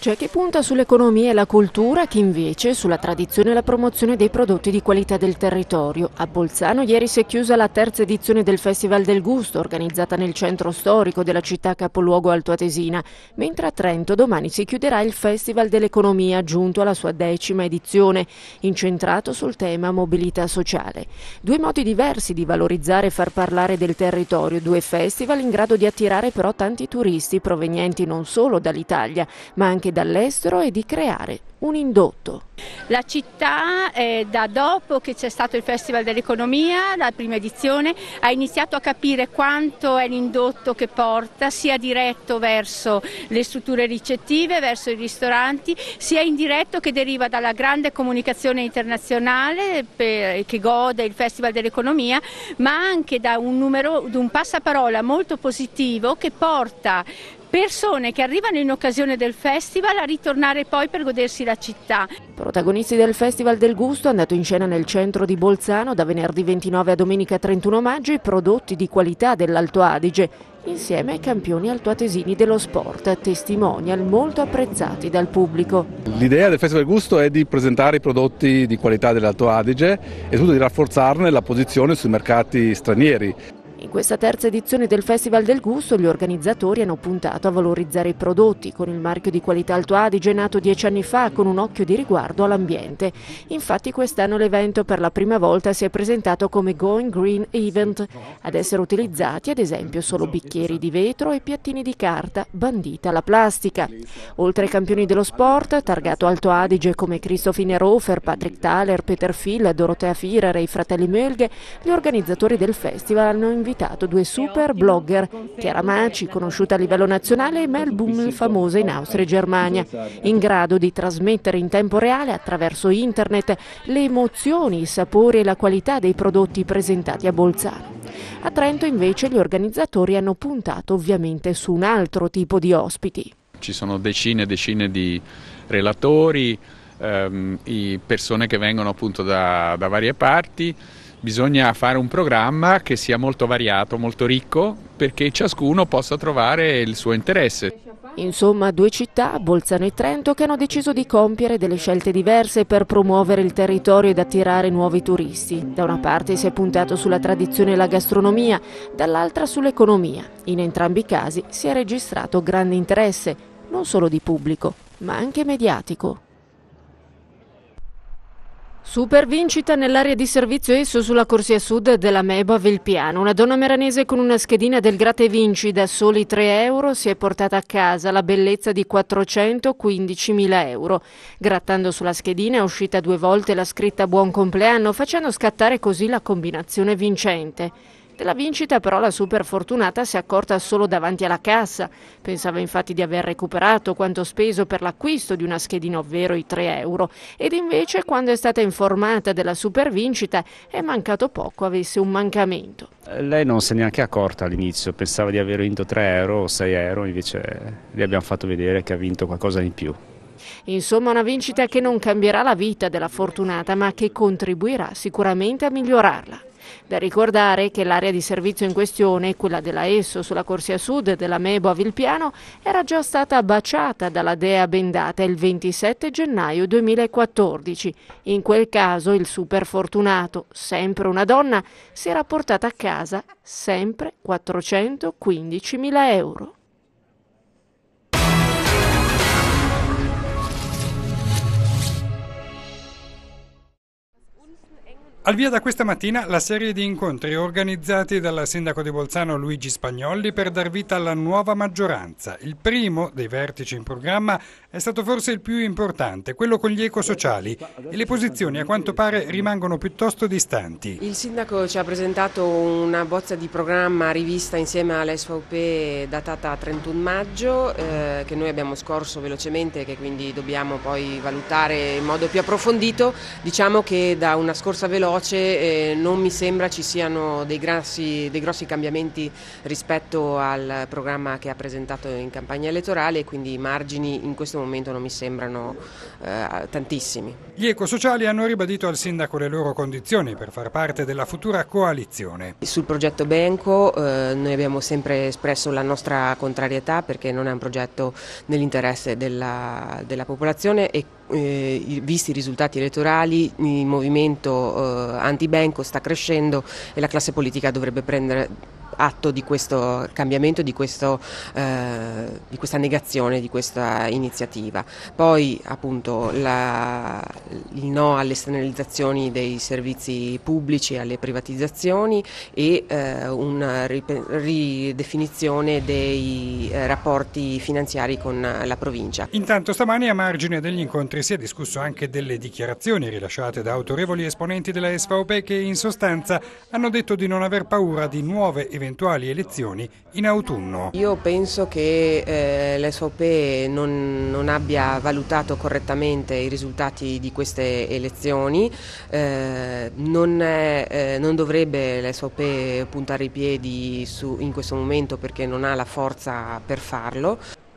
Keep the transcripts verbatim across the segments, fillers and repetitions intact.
C'è chi punta sull'economia e la cultura, chi invece sulla tradizione e la promozione dei prodotti di qualità del territorio. A Bolzano ieri si è chiusa la terza edizione del Festival del Gusto, organizzata nel centro storico della città capoluogo altoatesina, mentre a Trento domani si chiuderà il Festival dell'Economia, giunto alla sua decima edizione, incentrato sul tema mobilità sociale. Due modi diversi di valorizzare e far parlare del territorio, due festival in grado di attirare però tanti turisti provenienti non solo dall'Italia, ma anche dall'estero e di creare un indotto. La città, eh, da dopo che c'è stato il Festival dell'Economia, la prima edizione, ha iniziato a capire quanto è l'indotto che porta, sia diretto verso le strutture ricettive, verso i ristoranti, sia indiretto che deriva dalla grande comunicazione internazionale per, che gode il Festival dell'Economia, ma anche da un, numero, da un passaparola molto positivo che porta persone che arrivano in occasione del festival a ritornare poi per godersi la città. Protagonisti del Festival del Gusto, andato in scena nel centro di Bolzano da venerdì ventinove a domenica trentuno maggio, i prodotti di qualità dell'Alto Adige, insieme ai campioni altoatesini dello sport, testimonial molto apprezzati dal pubblico. L'idea del Festival del Gusto è di presentare i prodotti di qualità dell'Alto Adige e soprattutto di rafforzarne la posizione sui mercati stranieri. In questa terza edizione del Festival del Gusto gli organizzatori hanno puntato a valorizzare i prodotti con il marchio di qualità Alto Adige nato dieci anni fa con un occhio di riguardo all'ambiente. Infatti quest'anno l'evento per la prima volta si è presentato come Going Green Event, ad essere utilizzati ad esempio solo bicchieri di vetro e piattini di carta, bandita la plastica. Oltre ai campioni dello sport, targato Alto Adige come Christoph Hofer, Patrick Thaler, Peter Phil, Dorothea Führer e i fratelli Mölghe, gli organizzatori del festival hanno invitato due super blogger, Chiara Maci, conosciuta a livello nazionale, e Mel Bummel, famosa in Austria e Germania, in grado di trasmettere in tempo reale attraverso internet le emozioni, i sapori e la qualità dei prodotti presentati a Bolzano. A Trento invece gli organizzatori hanno puntato ovviamente su un altro tipo di ospiti. Ci sono decine e decine di relatori, ehm, persone che vengono appunto da, da varie parti. Bisogna fare un programma che sia molto variato, molto ricco, perché ciascuno possa trovare il suo interesse. Insomma, due città, Bolzano e Trento, che hanno deciso di compiere delle scelte diverse per promuovere il territorio ed attirare nuovi turisti. Da una parte si è puntato sulla tradizione e la gastronomia, dall'altra sull'economia. In entrambi i casi si è registrato grande interesse, non solo di pubblico, ma anche mediatico. Super vincita nell'area di servizio esso sulla corsia sud della Mebo a Velpiano. Una donna meranese con una schedina del Gratta e Vinci da soli tre euro si è portata a casa la bellezza di quattrocentoquindicimila euro. Grattando sulla schedina è uscita due volte la scritta Buon compleanno, facendo scattare così la combinazione vincente. Della vincita però la super fortunata si è accorta solo davanti alla cassa. Pensava infatti di aver recuperato quanto speso per l'acquisto di una schedina, ovvero i tre euro, ed invece quando è stata informata della super vincita è mancato poco avesse un mancamento. Lei non si è neanche accorta all'inizio, pensava di aver vinto tre euro o sei euro, invece le abbiamo fatto vedere che ha vinto qualcosa in più. Insomma, una vincita che non cambierà la vita della fortunata, ma che contribuirà sicuramente a migliorarla. Da ricordare che l'area di servizio in questione, quella della Esso sulla corsia sud della Mebo a Vilpiano, era già stata baciata dalla dea bendata il ventisette gennaio duemilaquattordici. In quel caso il super fortunato, sempre una donna, si era portata a casa sempre quattrocentoquindicimila euro. Al via da questa mattina la serie di incontri organizzati dal sindaco di Bolzano Luigi Spagnolli per dar vita alla nuova maggioranza. Il primo dei vertici in programma è stato forse il più importante, quello con gli ecosociali, e le posizioni a quanto pare rimangono piuttosto distanti. Il sindaco ci ha presentato una bozza di programma rivista insieme all'S V P datata trentuno maggio, eh, che noi abbiamo scorso velocemente e che quindi dobbiamo poi valutare in modo più approfondito. Diciamo che da una scorsa veloce veloce, eh, non mi sembra ci siano dei grossi, dei grossi cambiamenti rispetto al programma che ha presentato in campagna elettorale, e quindi i margini in questo momento non mi sembrano eh, tantissimi. Gli ecosociali hanno ribadito al sindaco le loro condizioni per far parte della futura coalizione. Sul progetto Benco eh, noi abbiamo sempre espresso la nostra contrarietà, perché non è un progetto nell'interesse della, della popolazione, e eh, visti i risultati elettorali il movimento eh, anti-Benco sta crescendo e la classe politica dovrebbe prendere atto di questo cambiamento, di, questo, eh, di questa negazione di questa iniziativa. Poi appunto la, il no alle esternalizzazioni dei servizi pubblici, alle privatizzazioni, e eh, una ridefinizione dei eh, rapporti finanziari con la provincia. Intanto stamani, a margine degli incontri, si è discusso anche delle dichiarazioni rilasciate da autorevoli esponenti della S V O P che in sostanza hanno detto di non aver paura di nuove eventuali elezioni in autunno. Io penso che eh, l'S V O P non, non abbia valutato correttamente i risultati di queste elezioni, eh, non, è, eh, non dovrebbe l'S V O P puntare i piedi su, in questo momento, perché non ha la forza per farlo.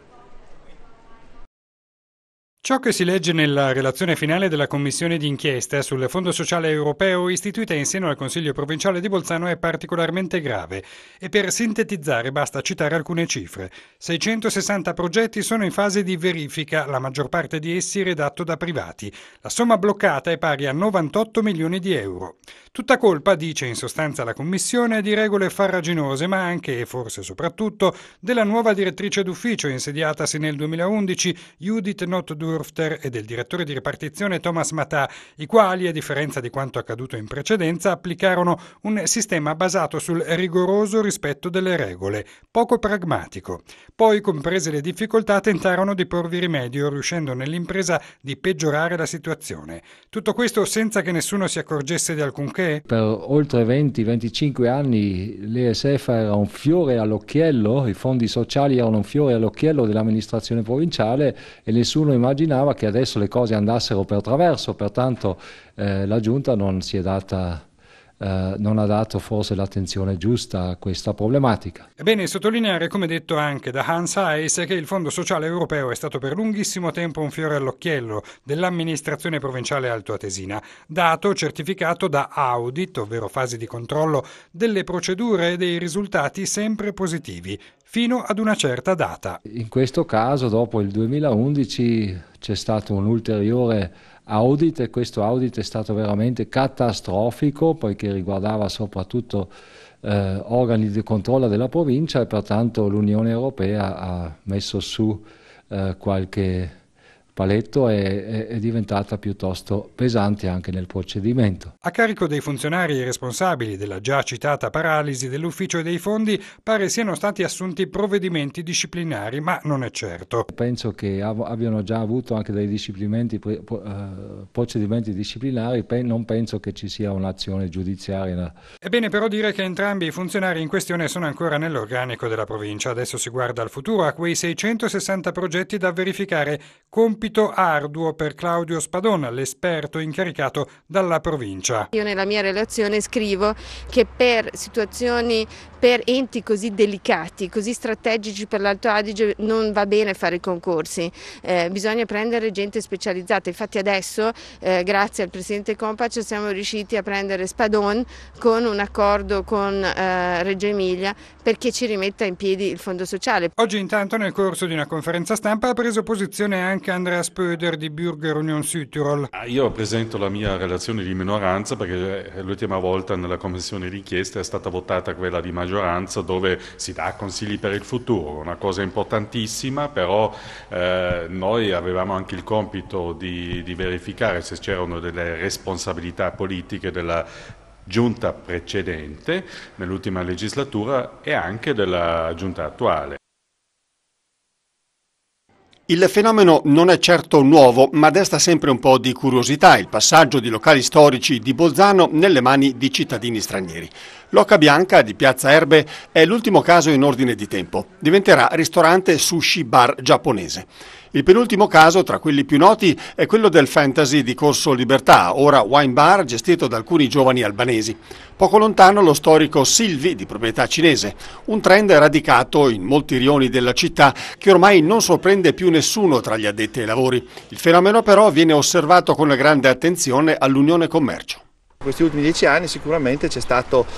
Ciò che si legge nella relazione finale della commissione d'inchiesta sul Fondo Sociale Europeo istituita in seno al Consiglio Provinciale di Bolzano è particolarmente grave, e per sintetizzare basta citare alcune cifre. seicentosessanta progetti sono in fase di verifica, la maggior parte di essi redatto da privati. La somma bloccata è pari a novantotto milioni di euro. Tutta colpa, dice in sostanza la commissione, di regole farraginose, ma anche e forse soprattutto della nuova direttrice d'ufficio insediatasi nel duemilaundici, Judith Notdurfter, e del direttore di ripartizione Thomas Matà, i quali, a differenza di quanto accaduto in precedenza, applicarono un sistema basato sul rigoroso rispetto delle regole, poco pragmatico. Poi, comprese le difficoltà, tentarono di porvi rimedio, riuscendo nell'impresa di peggiorare la situazione. Tutto questo senza che nessuno si accorgesse di alcunché. Per oltre venti venticinque anni l'E S F era un fiore all'occhiello, i fondi sociali erano un fiore all'occhiello dell'amministrazione provinciale, e nessuno immaginava che adesso le cose andassero per traverso, pertanto eh, la Giunta non si è data Uh, non ha dato forse l'attenzione giusta a questa problematica. È bene sottolineare, come detto anche da Hans Heiss, che il Fondo Sociale Europeo è stato per lunghissimo tempo un fiore all'occhiello dell'amministrazione provinciale altoatesina, dato certificato da audit, ovvero fasi di controllo delle procedure e dei risultati sempre positivi, fino ad una certa data. In questo caso, dopo il duemilaundici, c'è stato un ulteriore audit, e questo audit è stato veramente catastrofico, poiché riguardava soprattutto eh, organi di controllo della provincia, e pertanto l'Unione Europea ha messo su eh, qualche paletto e è diventata piuttosto pesante anche nel procedimento. A carico dei funzionari responsabili della già citata paralisi dell'ufficio dei fondi pare siano stati assunti provvedimenti disciplinari, ma non è certo. Penso che abbiano già avuto anche dei disciplinamenti, procedimenti disciplinari, non penso che ci sia un'azione giudiziaria. È bene però dire che entrambi i funzionari in questione sono ancora nell'organico della provincia. Adesso si guarda al futuro, a quei seicentosessanta progetti da verificare, compito arduo per Claudio Spadon, l'esperto incaricato dalla provincia. Io nella mia relazione scrivo che per situazioni, per enti così delicati, così strategici per l'Alto Adige, non va bene fare i concorsi, eh, bisogna prendere gente specializzata. Infatti adesso, eh, grazie al Presidente Compac, siamo riusciti a prendere Spadon con un accordo con eh, Reggio Emilia, perché ci rimetta in piedi il Fondo Sociale. Oggi intanto, nel corso di una conferenza stampa, ha preso posizione anche Andrea Spöder di Bürger Union Südtirol. Io presento la mia relazione di minoranza, perché l'ultima volta nella commissione d'inchiesta è stata votata quella di maggioranza, dove si dà consigli per il futuro, una cosa importantissima, però eh, noi avevamo anche il compito di, di verificare se c'erano delle responsabilità politiche della giunta precedente nell'ultima legislatura e anche della giunta attuale. Il fenomeno non è certo nuovo, ma desta sempre un po' di curiosità il passaggio di locali storici di Bolzano nelle mani di cittadini stranieri. L'Oca Bianca di Piazza Erbe è l'ultimo caso in ordine di tempo. Diventerà ristorante sushi bar giapponese. Il penultimo caso, tra quelli più noti, è quello del Fantasy di Corso Libertà, ora wine bar gestito da alcuni giovani albanesi. Poco lontano lo storico Silvi, di proprietà cinese, un trend radicato in molti rioni della città che ormai non sorprende più nessuno tra gli addetti ai lavori. Il fenomeno però viene osservato con grande attenzione all'Unione Commercio. In questi ultimi dieci anni sicuramente c'è stato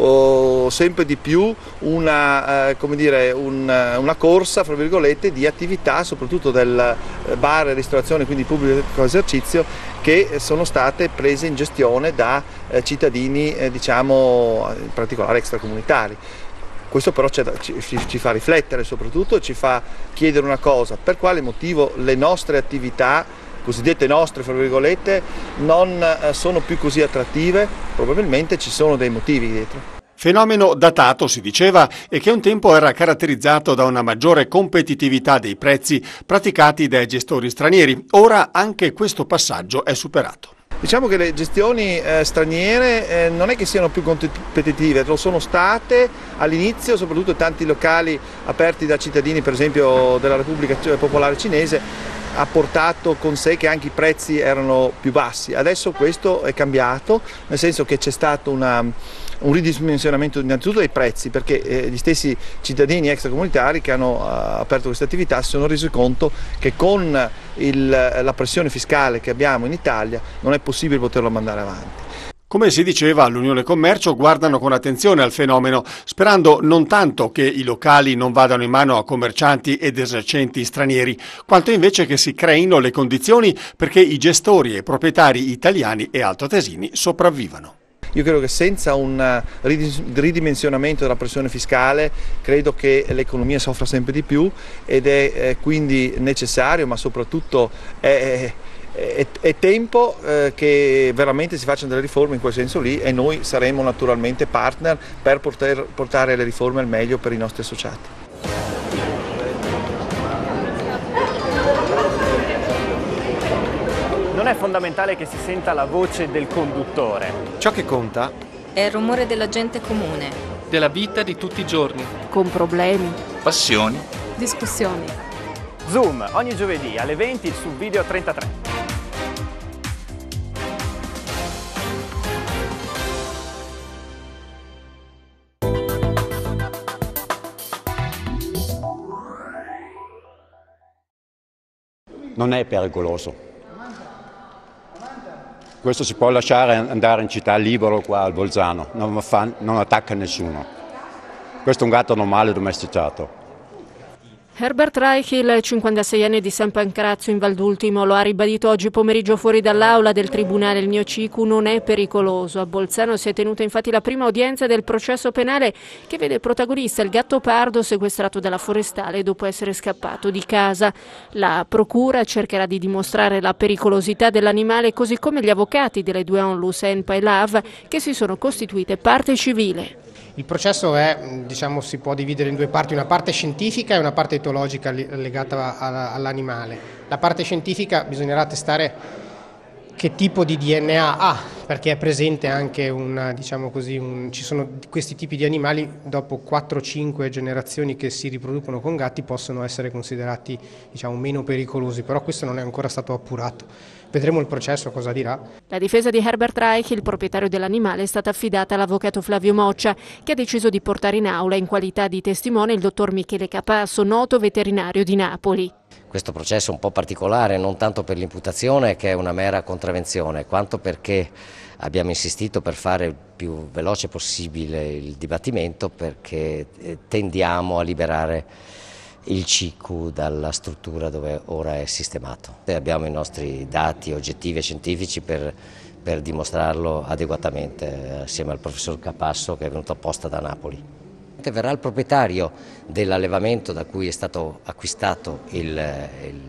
oh, sempre di più una, eh, come dire, un, una corsa fra virgolette, di attività, soprattutto del bar e ristorazione, quindi pubblico esercizio, che sono state prese in gestione da eh, cittadini eh, diciamo in particolare extracomunitari. Questo però ci, ci fa riflettere, soprattutto ci fa chiedere una cosa: per quale motivo le nostre attività cosiddette nostre, fra virgolette, non sono più così attrattive? Probabilmente ci sono dei motivi dietro. Fenomeno datato, si diceva, e che un tempo era caratterizzato da una maggiore competitività dei prezzi praticati dai gestori stranieri. Ora anche questo passaggio è superato. Diciamo che le gestioni eh, straniere eh, non è che siano più competitive, lo sono state all'inizio, soprattutto tanti locali aperti da cittadini, per esempio della Repubblica Popolare Cinese, ha portato con sé che anche i prezzi erano più bassi. Adesso questo è cambiato, nel senso che c'è stato una, un ridimensionamento innanzitutto dei prezzi, perché eh, gli stessi cittadini extracomunitari che hanno uh, aperto queste attività si sono resi conto che con il, la pressione fiscale che abbiamo in Italia non è possibile poterlo mandare avanti. Come si diceva, all'Unione Commercio guardano con attenzione al fenomeno, sperando non tanto che i locali non vadano in mano a commercianti ed esercenti stranieri, quanto invece che si creino le condizioni perché i gestori e proprietari italiani e altoatesini sopravvivano. Io credo che senza un ridimensionamento della pressione fiscale credo che l'economia soffra sempre di più, ed è eh, quindi necessario, ma soprattutto è, è, è tempo eh, che veramente si facciano delle riforme in quel senso lì, e noi saremo naturalmente partner per poter portare le riforme al meglio per i nostri associati. Non è fondamentale che si senta la voce del conduttore. Ciò che conta è il rumore della gente comune, della vita di tutti i giorni, con problemi, passioni, discussioni. Zoom, ogni giovedì alle venti su Video trentatré. Non è pericoloso. Questo si può lasciare andare in città libero qua al Bolzano, non, fa, non attacca nessuno. Questo è un gatto normale domesticato. Herbert Reich, il cinquantaseienne di San Pancrazio in Valdultimo, lo ha ribadito oggi pomeriggio fuori dall'aula del tribunale. Il mio C I C U non è pericoloso. A Bolzano si è tenuta infatti la prima udienza del processo penale che vede protagonista il gatto pardo sequestrato dalla forestale dopo essere scappato di casa. La procura cercherà di dimostrare la pericolosità dell'animale, così come gli avvocati delle due onlus Enpa e Lav, che si sono costituite parte civile. Il processo è, diciamo, si può dividere in due parti, una parte scientifica e una parte etologica legata all'animale. La parte scientifica bisognerà testare che tipo di D N A ha, perché è presente anche un, diciamo così, un, ci sono questi tipi di animali dopo quattro cinque generazioni che si riproducono con gatti possono essere considerati, diciamo, meno pericolosi, però questo non è ancora stato appurato. Vedremo il processo cosa dirà. La difesa di Herbert Reich, il proprietario dell'animale, è stata affidata all'avvocato Flavio Moccia, che ha deciso di portare in aula in qualità di testimone il dottor Michele Capasso, noto veterinario di Napoli. Questo processo è un po' particolare, non tanto per l'imputazione, che è una mera contravvenzione, quanto perché abbiamo insistito per fare il più veloce possibile il dibattimento, perché tendiamo a liberare il C I C U dalla struttura dove ora è sistemato. E abbiamo i nostri dati oggettivi e scientifici per, per dimostrarlo adeguatamente, assieme al professor Capasso che è venuto apposta da Napoli. Verrà il proprietario dell'allevamento da cui è stato acquistato il, il,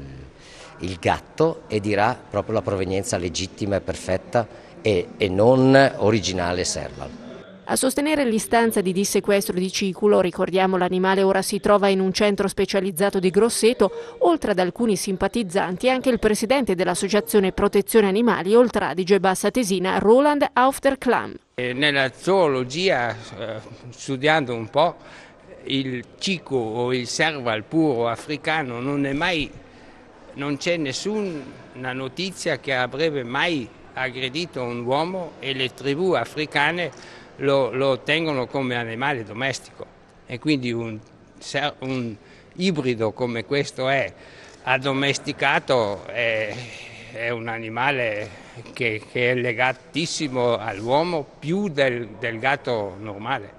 il gatto e dirà proprio la provenienza legittima e perfetta e, e non originale Serval. A sostenere l'istanza di dissequestro di C I C U, lo ricordiamo, l'animale ora si trova in un centro specializzato di Grosseto, oltre ad alcuni simpatizzanti anche il presidente dell'associazione Protezione Animali Oltre Adige e Bassa Tesina, Roland Aufterklam. Nella zoologia, eh, studiando un po', il cico o il serval puro africano non è mai non c'è nessuna notizia che avrebbe mai aggredito un uomo e le tribù africane lo, lo tengono come animale domestico, e quindi un, un ibrido come questo è addomesticato è, è un animale che, che è legatissimo all'uomo più del, del gatto normale.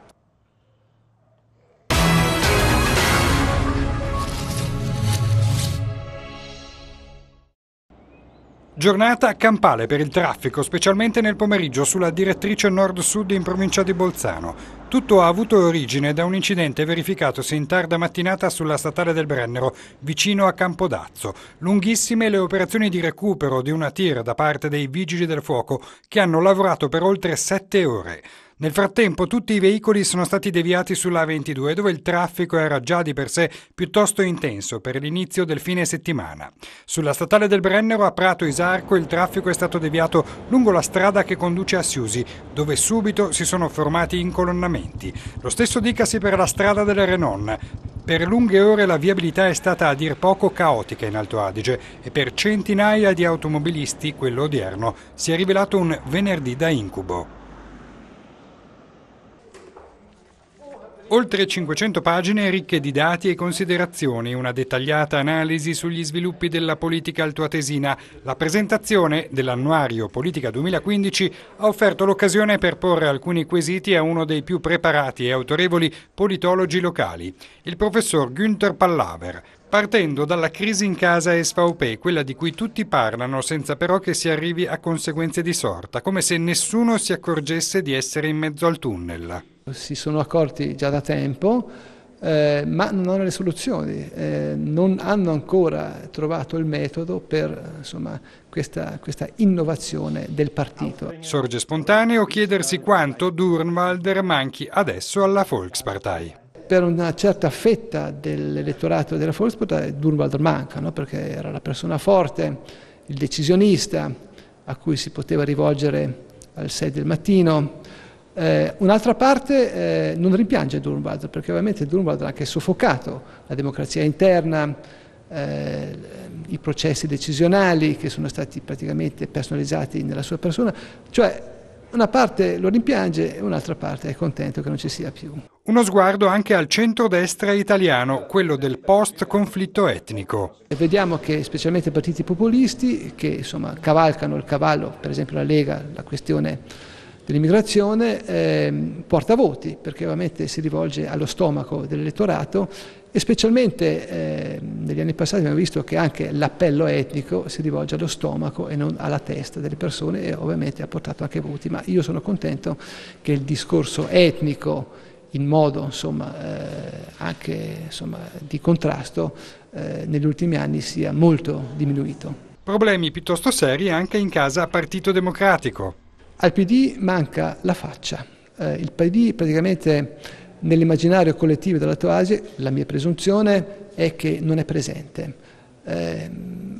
Giornata campale per il traffico, specialmente nel pomeriggio sulla direttrice nord-sud in provincia di Bolzano. Tutto ha avuto origine da un incidente verificatosi in tarda mattinata sulla statale del Brennero, vicino a Campodazzo. Lunghissime le operazioni di recupero di una tir da parte dei vigili del fuoco, che hanno lavorato per oltre sette ore. Nel frattempo tutti i veicoli sono stati deviati sulla A ventidue, dove il traffico era già di per sé piuttosto intenso per l'inizio del fine settimana. Sulla statale del Brennero a Prato Isarco il traffico è stato deviato lungo la strada che conduce a Siusi, dove subito si sono formati incolonnamenti. Lo stesso dicasi per la strada del Renon. Per lunghe ore la viabilità è stata a dir poco caotica in Alto Adige e per centinaia di automobilisti quello odierno si è rivelato un venerdì da incubo. Oltre cinquecento pagine ricche di dati e considerazioni, una dettagliata analisi sugli sviluppi della politica altoatesina. La presentazione dell'annuario Politica duemilaquindici ha offerto l'occasione per porre alcuni quesiti a uno dei più preparati e autorevoli politologi locali, il professor Günther Pallaver, partendo dalla crisi in casa S V P, quella di cui tutti parlano senza però che si arrivi a conseguenze di sorta, come se nessuno si accorgesse di essere in mezzo al tunnel. Si sono accorti già da tempo, eh, ma non hanno le soluzioni, eh, non hanno ancora trovato il metodo per insomma, questa, questa innovazione del partito. Sorge spontaneo chiedersi quanto Durnwalder manchi adesso alla Volkspartei. Per una certa fetta dell'elettorato della Volkspartei Durnwalder manca, no? Perché era la persona forte, il decisionista a cui si poteva rivolgere alle sei del mattino. Eh, un'altra parte eh, non rimpiange Durnwalder, perché ovviamente Durnwalder ha anche soffocato la democrazia interna, eh, i processi decisionali che sono stati praticamente personalizzati nella sua persona, cioè una parte lo rimpiange e un'altra parte è contento che non ci sia più. Uno sguardo anche al centrodestra italiano, quello del post-conflitto etnico. E vediamo che specialmente i partiti populisti, che insomma cavalcano il cavallo, per esempio la Lega, la questione dell'immigrazione, eh, porta voti, perché ovviamente si rivolge allo stomaco dell'elettorato e specialmente eh, negli anni passati abbiamo visto che anche l'appello etnico si rivolge allo stomaco e non alla testa delle persone e ovviamente ha portato anche voti, ma io sono contento che il discorso etnico in modo insomma, eh, anche insomma, di contrasto eh, negli ultimi anni sia molto diminuito. Problemi piuttosto seri anche in casa Partito Democratico. Al P D manca la faccia. Eh, il P D praticamente nell'immaginario collettivo dell'Alto Adige, la mia presunzione è che non è presente, eh,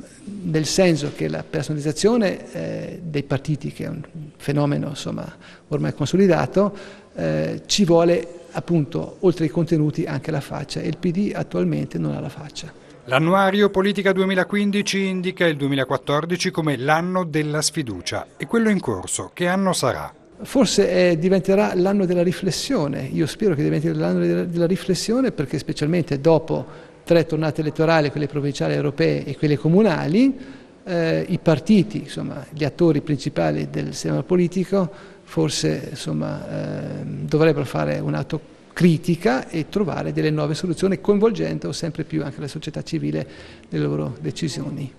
nel senso che la personalizzazione eh, dei partiti, che è un fenomeno insomma, ormai consolidato, eh, ci vuole appunto oltre ai contenuti anche la faccia e il P D attualmente non ha la faccia. L'annuario Politica duemilaquindici indica il duemilaquattordici come l'anno della sfiducia e quello in corso, che anno sarà? Forse eh, diventerà l'anno della riflessione, io spero che diventi l'anno della, della riflessione perché specialmente dopo tre tornate elettorali, quelle provinciali, europee e quelle comunali, eh, i partiti, insomma gli attori principali del sistema politico forse insomma, eh, dovrebbero fare un atto critica e trovare delle nuove soluzioni coinvolgendo sempre più anche la società civile nelle loro decisioni.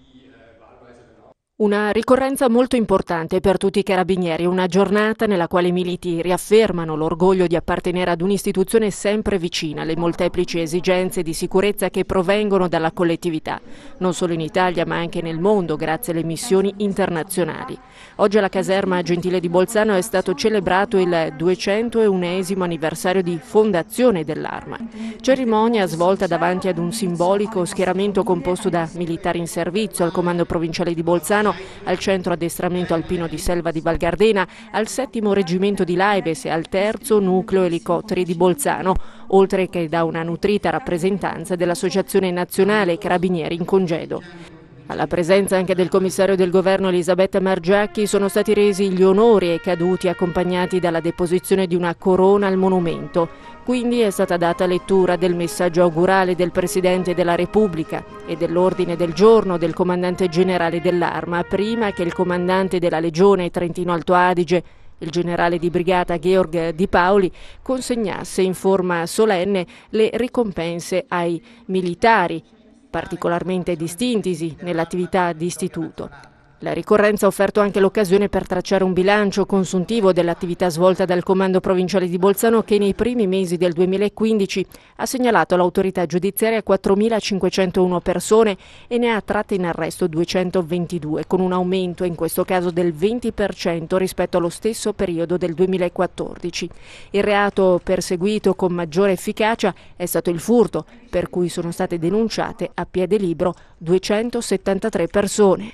Una ricorrenza molto importante per tutti i carabinieri, una giornata nella quale i militi riaffermano l'orgoglio di appartenere ad un'istituzione sempre vicina alle molteplici esigenze di sicurezza che provengono dalla collettività, non solo in Italia ma anche nel mondo grazie alle missioni internazionali. Oggi alla caserma Gentile di Bolzano è stato celebrato il duecentounesimo anniversario di fondazione dell'Arma. Cerimonia svolta davanti ad un simbolico schieramento composto da militari in servizio al Comando Provinciale di Bolzano, al Centro Addestramento Alpino di Selva di Val Gardena, al settimo Reggimento di Laibes e al terzo Nucleo Elicotteri di Bolzano, oltre che da una nutrita rappresentanza dell'Associazione Nazionale Carabinieri in Congedo. Alla presenza anche del commissario del governo Elisabetta Margiacchi sono stati resi gli onori ai caduti accompagnati dalla deposizione di una corona al monumento. Quindi è stata data lettura del messaggio augurale del Presidente della Repubblica e dell'ordine del giorno del comandante generale dell'Arma, prima che il comandante della Legione Trentino Alto Adige, il generale di brigata Georg Di Paoli, consegnasse in forma solenne le ricompense ai militari particolarmente distintisi nell'attività di istituto. La ricorrenza ha offerto anche l'occasione per tracciare un bilancio consuntivo dell'attività svolta dal Comando Provinciale di Bolzano, che nei primi mesi del duemilaquindici ha segnalato all'autorità giudiziaria quattromilacinquecentouno persone e ne ha tratte in arresto duecentoventidue, con un aumento in questo caso del venti per cento rispetto allo stesso periodo del duemilaquattordici. Il reato perseguito con maggiore efficacia è stato il furto, per cui sono state denunciate a piede libero duecentosettantatré persone.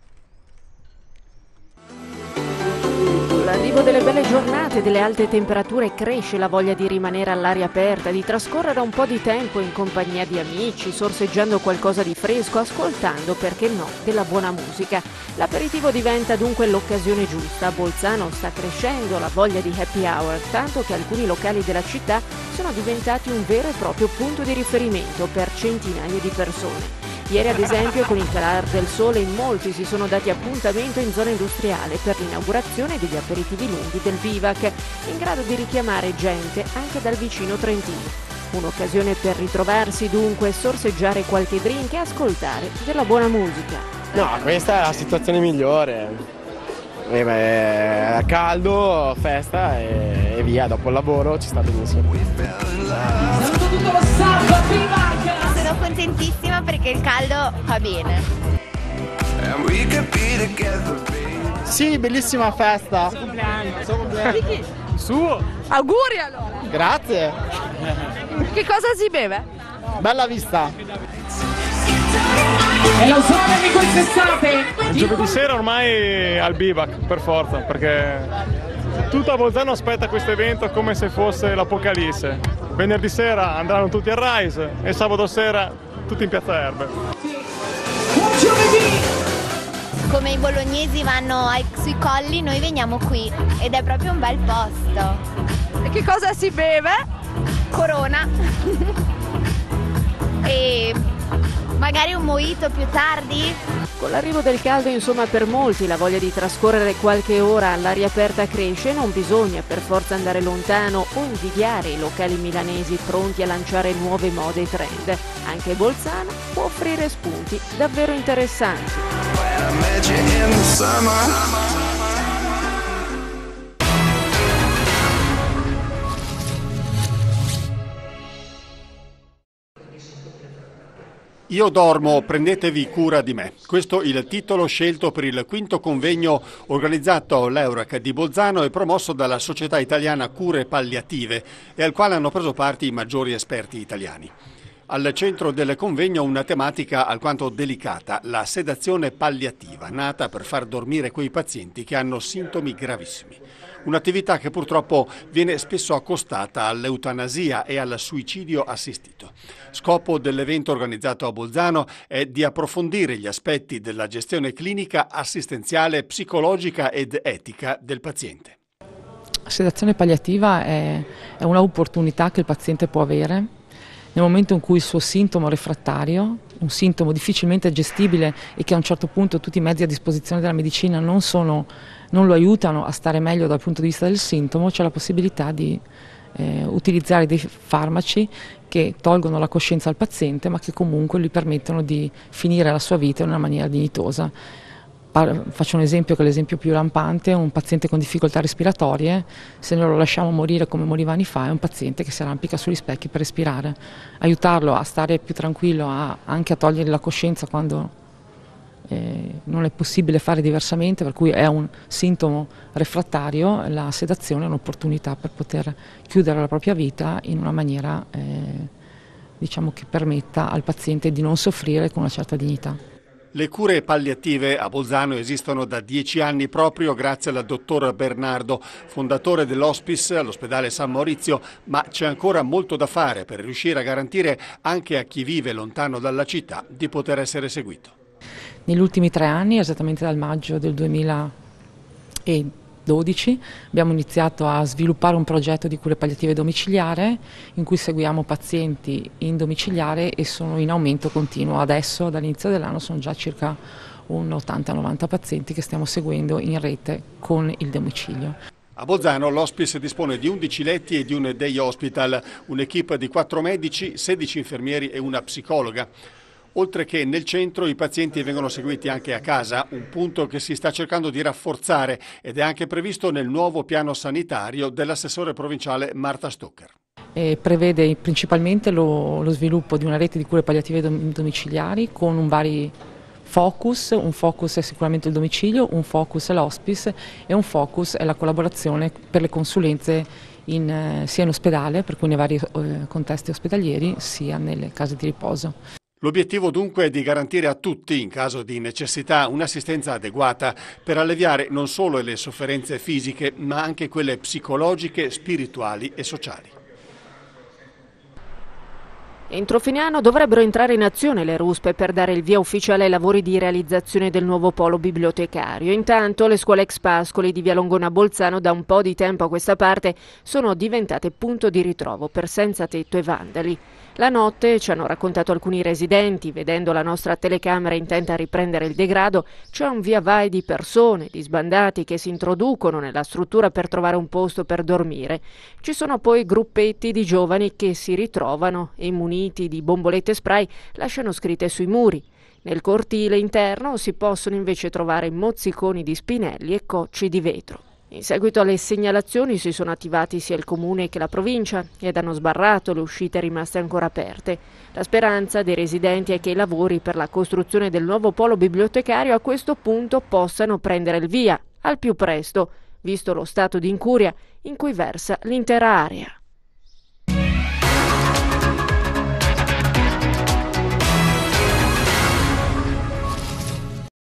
Con l'arrivo delle belle giornate e delle alte temperature cresce la voglia di rimanere all'aria aperta, di trascorrere un po' di tempo in compagnia di amici, sorseggiando qualcosa di fresco, ascoltando, perché no, della buona musica. L'aperitivo diventa dunque l'occasione giusta. A Bolzano sta crescendo la voglia di happy hour, tanto che alcuni locali della città sono diventati un vero e proprio punto di riferimento per centinaia di persone. Ieri, ad esempio, con il calar del sole, in molti si sono dati appuntamento in zona industriale per l'inaugurazione degli aperitivi lunghi del Vivac, in grado di richiamare gente anche dal vicino Trentino. Un'occasione per ritrovarsi dunque, sorseggiare qualche drink e ascoltare della buona musica. No, questa è la situazione migliore. Eh beh, è caldo, festa e, e via, dopo il lavoro ci sta benissimo. Sono contentissima perché il caldo fa bene. Sì, bellissima festa. Suo compleanno. Di chi? Suo. Auguri allora. Grazie. Che cosa si beve? Bella vista. E lo slogan di quest'estate? Giovedì sera ormai al Bivac, per forza, perché tutta Bolzano aspetta questo evento come se fosse l'Apocalisse. Venerdì sera andranno tutti al Rise e sabato sera tutti in Piazza Erbe. Come i bolognesi vanno ai, sui colli, noi veniamo qui ed è proprio un bel posto. E che cosa si beve? Corona. E magari un mojito più tardi? Con l'arrivo del caldo, insomma, per molti la voglia di trascorrere qualche ora all'aria aperta cresce. Non bisogna per forza andare lontano o invidiare i locali milanesi pronti a lanciare nuove mode e trend. Anche Bolzano può offrire spunti davvero interessanti. Io dormo, prendetevi cura di me. Questo è il titolo scelto per il quinto convegno organizzato all'Eurac di Bolzano e promosso dalla Società Italiana Cure Palliative e al quale hanno preso parte i maggiori esperti italiani. Al centro del convegno una tematica alquanto delicata, la sedazione palliativa, nata per far dormire quei pazienti che hanno sintomi gravissimi. Un'attività che purtroppo viene spesso accostata all'eutanasia e al suicidio assistito. Scopo dell'evento organizzato a Bolzano è di approfondire gli aspetti della gestione clinica, assistenziale, psicologica ed etica del paziente. La sedazione palliativa è, è un'opportunità che il paziente può avere nel momento in cui il suo sintomo refrattario, un sintomo difficilmente gestibile e che a un certo punto tutti i mezzi a disposizione della medicina non, sono, non lo aiutano a stare meglio dal punto di vista del sintomo, c'è la possibilità di eh, utilizzare dei farmaci che tolgono la coscienza al paziente ma che comunque gli permettono di finire la sua vita in una maniera dignitosa. Faccio un esempio che è l'esempio più lampante: un paziente con difficoltà respiratorie, se noi lo lasciamo morire come moriva anni fa, è un paziente che si arrampica sugli specchi per respirare. Aiutarlo a stare più tranquillo, a, anche a togliere la coscienza quando eh, non è possibile fare diversamente, per cui è un sintomo refrattario, la sedazione è un'opportunità per poter chiudere la propria vita in una maniera eh, diciamo che permetta al paziente di non soffrire con una certa dignità. Le cure palliative a Bolzano esistono da dieci anni proprio grazie al dottor Bernardo, fondatore dell'Hospice all'ospedale San Maurizio, ma c'è ancora molto da fare per riuscire a garantire anche a chi vive lontano dalla città di poter essere seguito. Negli ultimi tre anni, esattamente dal maggio del duemiladodici, abbiamo iniziato a sviluppare un progetto di cure palliative domiciliare in cui seguiamo pazienti in domiciliare e sono in aumento continuo. Adesso dall'inizio dell'anno sono già circa un ottanta novanta pazienti che stiamo seguendo in rete con il domicilio. A Bolzano l'Hospice dispone di undici letti e di un day hospital, un'equipe di quattro medici, sedici infermieri e una psicologa. Oltre che nel centro i pazienti vengono seguiti anche a casa, un punto che si sta cercando di rafforzare ed è anche previsto nel nuovo piano sanitario dell'assessore provinciale Marta Stocker. E prevede principalmente lo, lo sviluppo di una rete di cure palliative dom- domiciliari con un vari focus, un focus è sicuramente il domicilio, un focus è l'hospice e un focus è la collaborazione per le consulenze in, eh, sia in ospedale, per cui nei vari eh, contesti ospedalieri, sia nelle case di riposo. L'obiettivo dunque è di garantire a tutti, in caso di necessità, un'assistenza adeguata per alleviare non solo le sofferenze fisiche, ma anche quelle psicologiche, spirituali e sociali. Entro fine anno dovrebbero entrare in azione le ruspe per dare il via ufficiale ai lavori di realizzazione del nuovo polo bibliotecario. Intanto le scuole ex Pascoli di via Longona Bolzano da un po' di tempo a questa parte sono diventate punto di ritrovo per senza tetto e vandali. La notte, ci hanno raccontato alcuni residenti, vedendo la nostra telecamera intenta a riprendere il degrado, c'è un via vai di persone, di sbandati che si introducono nella struttura per trovare un posto per dormire. Ci sono poi gruppetti di giovani che si ritrovano e muniti di bombolette spray lasciano scritte sui muri. Nel cortile interno si possono invece trovare mozziconi di spinelli e cocci di vetro. In seguito alle segnalazioni si sono attivati sia il Comune che la Provincia ed hanno sbarrato le uscite rimaste ancora aperte. La speranza dei residenti è che i lavori per la costruzione del nuovo polo bibliotecario a questo punto possano prendere il via al più presto, visto lo stato di incuria in cui versa l'intera area.